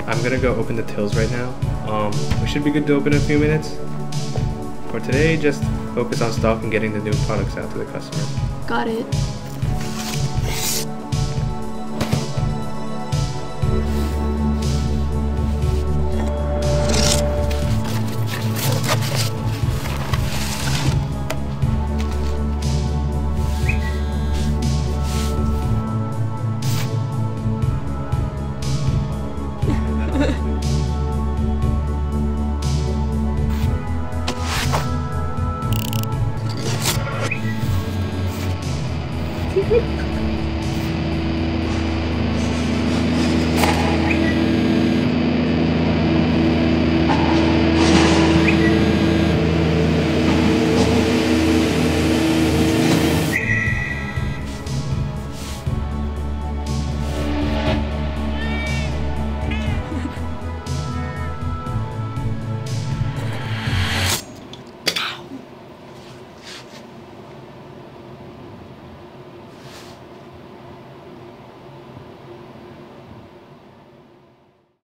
I'm gonna go open the tills right now. We should be good to open in a few minutes. For today, just focus on stock and getting the new products out to the customers. Got it.